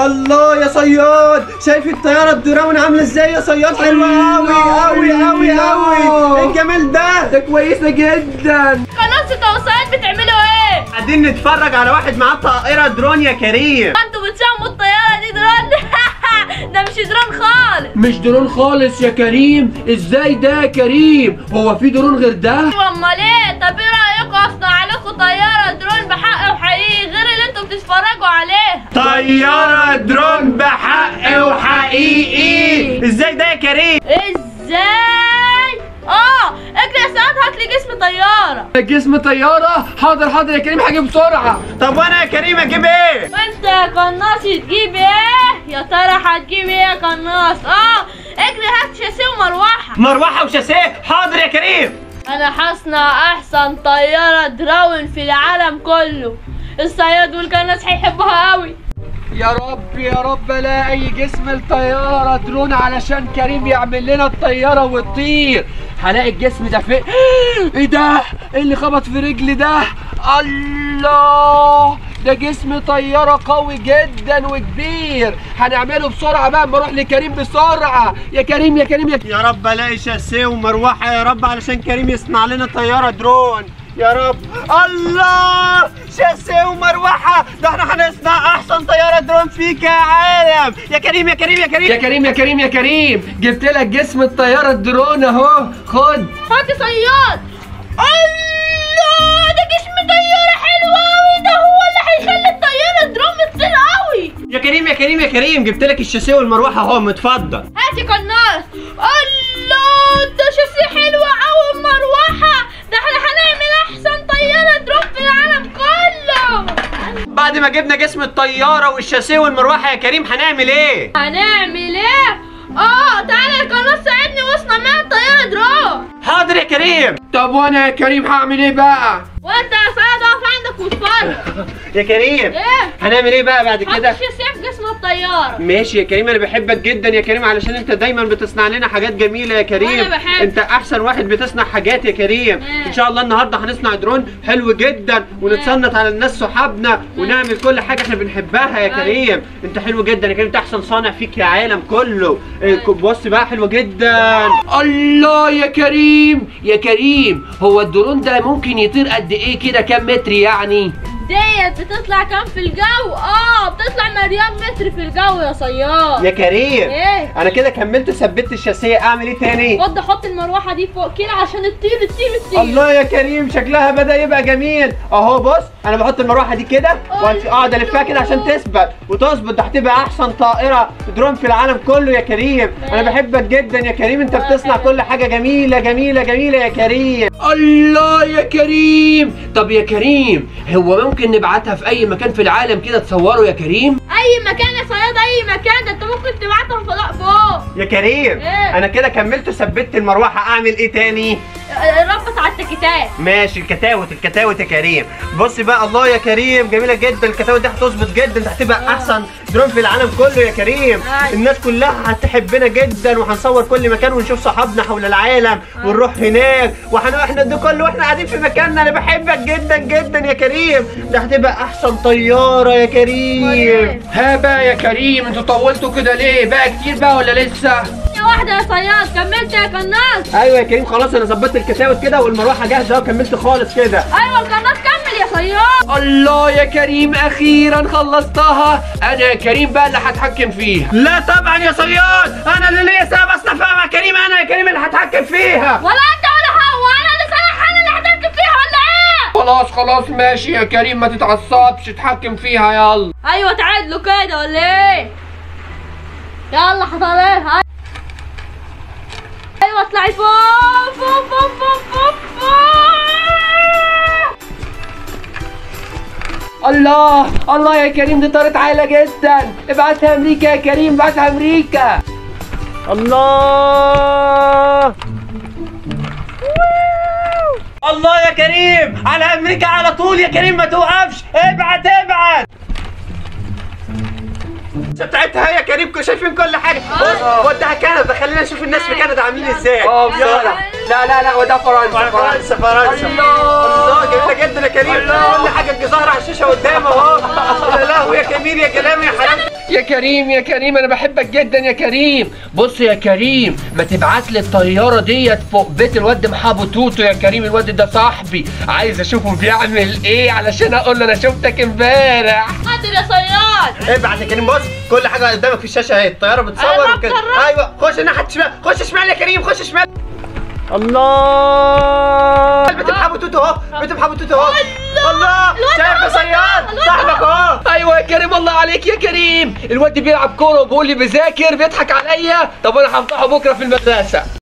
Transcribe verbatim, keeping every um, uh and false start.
الله يا صياد، شايف الطياره الدرون عامله ازاي يا صياد؟ حلوه قوي قوي قوي قوي. ايه الجمال ده؟ ده كويسه جدا. قناه التوصيات بتعملوا ايه؟ قاعدين نتفرج على واحد معاه طائره درون يا كريم. انتوا بتسموا الطياره دي درون؟ ده مش درون خالص. مش درون خالص يا كريم. ازاي ده يا كريم؟ هو في درون غير ده؟ امال ايه؟ طب ايه رايكم اصنع لكم طياره درون بحق وحقيقي غير اللي انتوا بتتفرجوا عليها؟ طياره درون بحق وحقيقي. ازاي ده يا كريم؟ ازاي؟ اه اجري يا سعاد هات لي جسم طياره. جسم طياره؟ حاضر حاضر يا كريم، هجيب بسرعه. طب وانا يا كريم اجيب ايه؟ وانت يا قناص تجيب ايه؟ يا ترى هتجيب ايه يا قناص؟ اه اجري هات شاسيه ومروحه. مروحه وشاسيه؟ حاضر يا كريم. انا هصنع احسن طياره درون في العالم كله. الصياد والقناص هيحبوها قوي. يا رب يا رب الاقي جسم الطياره درون علشان كريم يعمل لنا الطياره وتطير. هلاقي الجسم ده فين؟ ايه ده؟ ايه اللي خبط في رجلي ده؟ الله، ده جسم طياره قوي جدا وكبير. هنعمله بسرعه بقى، اما اروح لكريم بسرعه. يا كريم يا كريم يا كريم. يا رب الاقي شاسيه ومروحه يا رب علشان كريم يصنع لنا طياره درون يا رب. الله، شاسيه ومروحه، ده احنا هنصنع احسن طياره درون فيك يا عالم. يا كريم يا كريم يا كريم يا كريم يا كريم يا كريم، جبت لك جسم الطياره الدرون اهو، خد. هات يا صياد. الله، ده جسم طياره حلو قوي، ده هو اللي هيخلي الطياره درون تطير قوي. يا كريم يا كريم يا كريم، جبت لك الشاسيه والمروحه اهو، متفضل. هات يا قناص. الله، ده شاسيه حلوه قوي ومروحه، ده احنا هنعمل احسن طياره درون في العالم كله. بعد ما جبنا جسم الطياره والشاسيه والمروحه يا كريم هنعمل ايه؟ هنعمل ايه؟ اه تعالى يا قناص ساعدني واصنع معايا الطياره درون. حاضر يا كريم. طب وانا يا كريم هعمل ايه بقى؟ وانت يا صياد اقف عندك واتفرج. يا كريم ايه؟ هنعمل ايه بقى بعد كده؟ حط الشاسيه في جسم الطياره. ماشي يا كريم، انا بحبك جدا يا كريم علشان انت دايما بتصنع لنا حاجات جميله يا كريم. وانا بحب. انت احسن واحد بتصنع حاجات يا كريم. مم. ان شاء الله النهارده هنصنع درون حلو جدا ونتصنت على الناس صحابنا ونعمل كل حاجه احنا بنحبها يا كريم. انت حلو جدا يا كريم، انت احسن صانع فيك يا عالم كله. بص بقى حلوه جدا. الله يا كريم يا كريم، هو الدرون ده ممكن يطير قد ايه كده؟ كام متر يعني؟ ديت بتطلع كام في الجو؟ اه بتطلع مليون متر في الجو يا صياد. يا كريم ايه؟ انا كده كملت ثبت الشاسيه، اعمل ايه تاني؟ خد حط المروحه دي فوق كده عشان تطير تطير تطير. الله يا كريم، شكلها بدا يبقى جميل اهو. بص انا بحط المروحه دي كده واقعد الفها كده عشان تثبت وتظبط، ده هتبقى احسن طائره درون في العالم كله يا كريم. انا بحبك جدا يا كريم، انت بتصنع كل حاجه جميله جميله جميله يا كريم. الله يا كريم. طب يا كريم، هو ممكن نبعتها في اي مكان في العالم كده تصوره يا كريم؟ اي مكان يا صياد، اي مكان، ده انت ممكن تبعتها الفضاء فوق. يا كريم إيه؟ انا كده كملت وثبت المروحه، اعمل ايه تاني؟ ربط على التكتات. ماشي، الكتاوت الكتاوت يا كريم. بص بقى، الله يا كريم جميله جدا الكتاوت دي، هتظبط جدا، ده هتبقى احسن درون في العالم كله يا كريم. آه. الناس كلها هتحبنا جدا وهنصور كل مكان ونشوف صحابنا حول العالم آه. ونروح هناك وهنحنا ده كله واحنا قاعدين في مكاننا. انا بحبك جدا جدا يا كريم، ده هتبقى احسن طياره يا كريم. ها بقى يا كريم، انتوا طولتوا كده ليه؟ بقى كتير بقى ولا لسه؟ واحده يا صياد. كملت يا قناص؟ ايوه يا كريم خلاص، انا ظبطت الكتاوت كده والمروحه جاهزه وكملت خالص كده. ايوه القناص كمل يا صياد. الله يا كريم، اخيرا خلصتها. انا يا كريم بقى اللي هتحكم فيها. لا طبعا يا صياد، انا اللي ليا سبب اصنع فيها يا كريم، انا يا كريم اللي هتحكم فيها. ولا انت ولا هو، انا اللي صالح، انا اللي هتحكم فيها ولا ايه؟ خلاص خلاص ماشي يا كريم، ما تتعصبش، اتحكم فيها يلا. ايوه تعادلوا كده ولا ايه؟ يلا حصلها. ايوه اطلعي فوق فوق فوق فوق فوق فوق. الله الله يا كريم، دي طارت عالية جدا. ابعتها امريكا يا كريم، ابعتها امريكا. الله الله يا كريم، على امريكا على طول يا كريم، ما توقفش، ابعت ابعت. بتاعتها يا كريم، شايفين كل حاجه. بص وديها كندا، خلينا نشوف الناس في كندا عاملين ازاي. اه بسرعه. لا لا لا وده فرنسا فرنسا فرنسا. الله جميلة جدا يا كريم. كل حاجة الجزهرة على الشاشة قدامي اهو. يا لهوي يا كبير يا كلام يا حرام. يا كريم يا كريم انا بحبك جدا يا كريم. بص يا كريم ما تبعت لي الطياره ديت فوق بيت الواد محابو توتو يا كريم، الواد ده صاحبي عايز اشوفه بيعمل ايه علشان اقول له انا شفتك امبارح. حاضر يا صياد. ابعت يا كريم. بص كل حاجة قدامك في الشاشة اهي، الطيارة بتصور أنا وكده. بقرب. ايوه خش ناحية شمال، خش شمال يا كريم، خش شمال. الله بيت محابو توتو اهو، بيت محابو توتو اهو. الله شايف يا صياد صاحبك اهو. ايوه يا كريم الله عليك يا كريم، الواد بيلعب كوره وبيقول لي بذاكر بيضحك عليا. طب انا هفضحه بكره في المدرسه.